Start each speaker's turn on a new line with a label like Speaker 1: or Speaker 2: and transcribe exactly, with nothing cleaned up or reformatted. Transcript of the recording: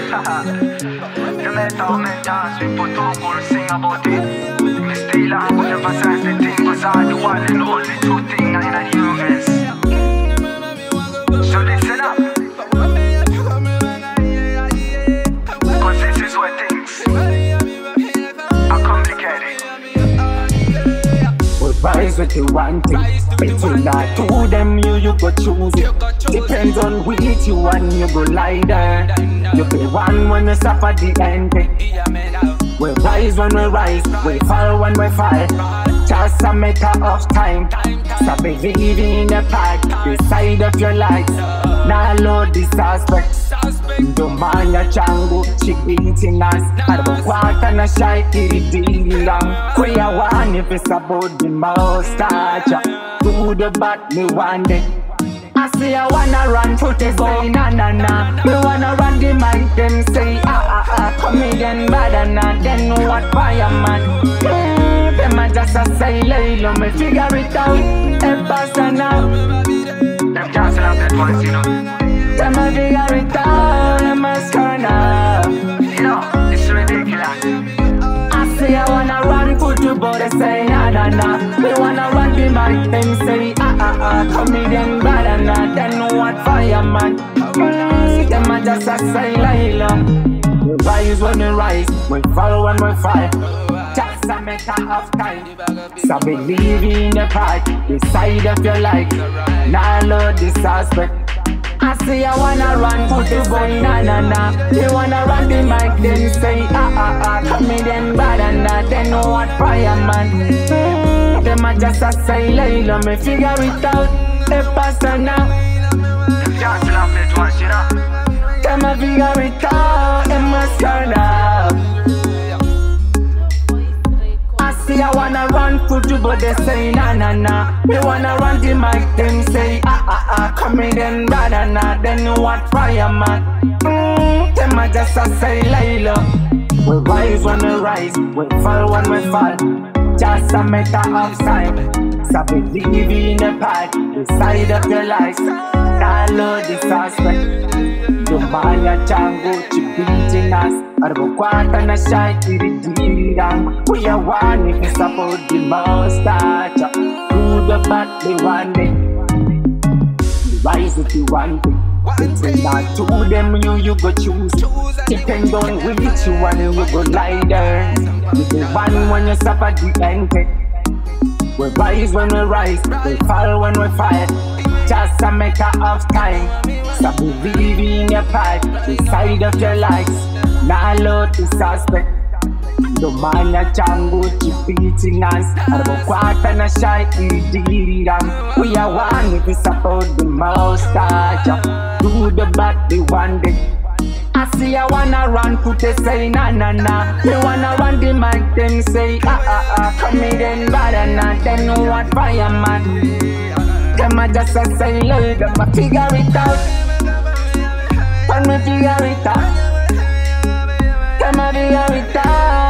Speaker 1: You met how many times we put two cool sing about it. Me still I would never say the thing, cause I the one and only true thing I in the universe. So listen up, cause this is where things are complicated.
Speaker 2: We rise with the one thing. Between the two of them, you, you go choose it. Depends on which you want, you go lie there. You be one when you suffer the end. We rise when we rise, we fall when we fall. Just a matter of time. So believe in the path, the side of your life. Now load this aspect. Don't mind your chango, she beating us. I don't want to shy, it is long. We are one if it's about the mustache. Do the bad, me one day. I say I wanna run for the boy, na na na. Me wanna run the mic, them say ah ah ah. Comedian bad and not, then what fireman. Mm, them a just a say lay me figure it out. A basta now.
Speaker 1: Them can't out that once, you know.
Speaker 2: Them a figure it out, them a score now.
Speaker 1: You know, it's ridiculous.
Speaker 2: I say I wanna run for the boy, they say na na na. Me wanna run the mic, them say ah ah ah. Comedian bad and not, then what fireman. Mm, them a just a say lay we rise when we rise, we fall when we fall. Just a matter of time. So believe in the path, the side of your life. Now load this aspect. I say I wanna run, put the boy na na na. They wanna run the mic, then say ah ah ah. Comedian bad and not, then know what fireman. Mm, them a just a say lay let me figure it out. They pass now.
Speaker 1: Them can't laugh that once, you know.
Speaker 2: Them a figure it out, them must turn up. I see I wanna run for you, but they say na na na. They wanna run the mic, them say ah ah ah. Comedian bad and not, then know what fireman. Mm, them a just a say layla. We rise when we rise, we fall when we fall. Just a matter of time. So believe in the path, the side of your life. Now load this aspect. Jumaya chango, she beating us. Arbokwata na shy, iridirang. We are one if you support the mustache. Do the bad, they one day. Rise with the one thing. Between the two of them, you, you go choose. Depend on which you want, you go lie there. You the one when you suffer the end. We rise when we rise, we fall when we fall. Just a matter of time. So believe in your path, the side of your life. Now load the suspect. Don't mind your chango, she beating us. Arbokwata na shy, iridirang. We are one if we support the mustache. Do the bad, they one day. I see I wanna run, put they say na na na. They wanna run the mic, them say ah ah ah. Comedian bad and not, then know what fireman. Them a just a say lay, them a figure it out. When we figure it out, them a figure it out.